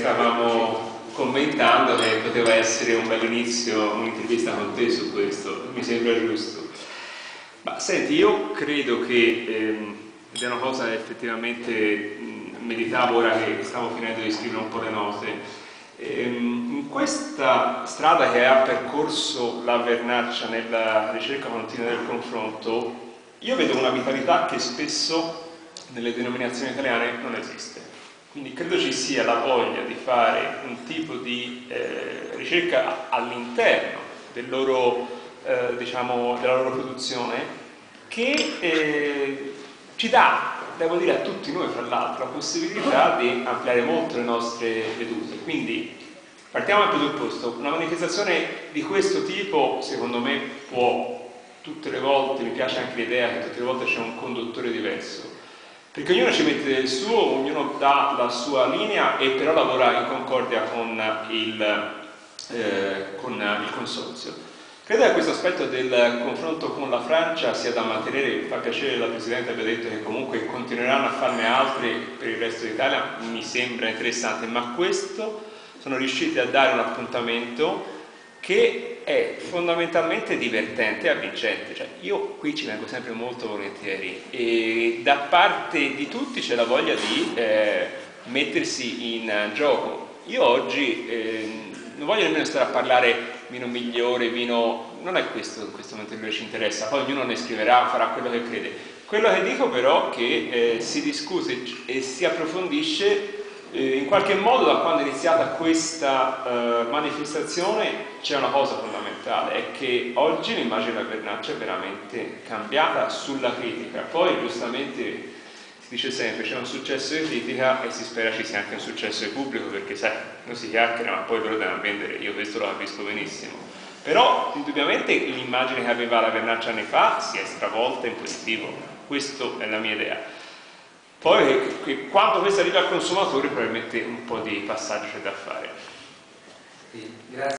stavamo commentando che poteva essere un bel inizio, un'intervista con te su questo, mi sembra giusto. Ma senti, io credo che, ed è una cosa che effettivamente meditavo ora che stavo finendo di scrivere un po' le note, in questa strada che ha percorso la Vernaccia nella ricerca continua del confronto, io vedo una vitalità che spesso nelle denominazioni italiane non esiste. Quindi credo ci sia la voglia di fare un tipo di ricerca all'interno della loro produzione che ci dà, devo dire a tutti noi fra l'altro, la possibilità di ampliare molto le nostre vedute. Quindi partiamo dal presupposto: una manifestazione di questo tipo secondo me può, tutte le volte, mi piace anche l'idea che tutte le volte c'è un conduttore diverso, perché ognuno ci mette del suo, ognuno dà la sua linea e però lavora in concordia con il consorzio. Credo che questo aspetto del confronto con la Francia sia da mantenere. Fa piacere che la Presidente abbia detto che comunque continueranno a farne altri per il resto d'Italia, mi sembra interessante, ma questo sono riusciti a dare un appuntamento che è fondamentalmente divertente e avvincente. Cioè, io qui ci vengo sempre molto volentieri e da parte di tutti c'è la voglia di mettersi in gioco. Io oggi non voglio nemmeno stare a parlare vino migliore, vino... non è questo in questo momento che ci interessa, poi ognuno ne scriverà, farà quello che crede. Quello che dico però è che si discute e si approfondisce in qualche modo. Da quando è iniziata questa manifestazione c'è una cosa fondamentale, è che oggi l'immagine della Vernaccia è veramente cambiata sulla critica. Poi giustamente si dice sempre c'è un successo di critica e si spera ci sia anche un successo di pubblico, perché sai, non si chiacchiera ma poi ve lo devono vendere, io questo lo capisco benissimo. Però indubbiamente l'immagine che aveva la Vernaccia anni fa si è stravolta in positivo, questa è la mia idea. Poi quando questo arriva al consumatore probabilmente un po' di passaggio c'è da fare. Sì, grazie.